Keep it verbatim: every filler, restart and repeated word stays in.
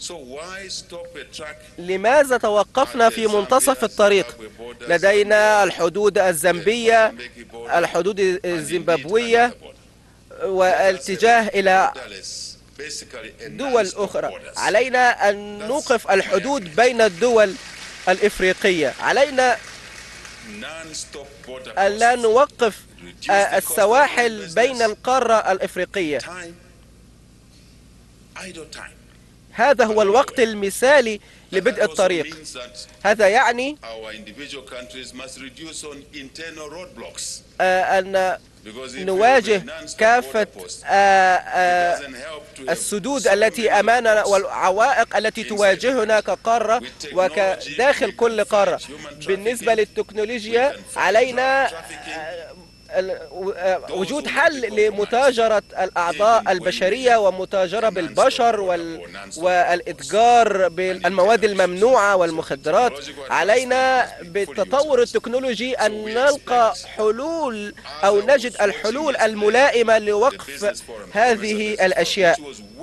لماذا توقفنا في منتصف الطريق؟ لدينا الحدود الزامبية، الحدود الزيمبابوية، والاتجاه إلى دول أخرى. علينا أن نوقف الحدود بين الدول الإفريقية. علينا أن لا نوقف السواحل بين القارة الإفريقية. هذا هو الوقت المثالي لبدء الطريق. هذا يعني أن نواجه كافة السدود التي أمامنا والعوائق التي تواجهنا كقارة وكداخل كل قارة. بالنسبة للتكنولوجيا، علينا وجود حل لمتاجرة الأعضاء البشرية ومتاجرة بالبشر والإتجار بالمواد الممنوعة والمخدرات. علينا بالتطور التكنولوجي أن نلقى حلول أو نجد الحلول الملائمة لوقف هذه الأشياء.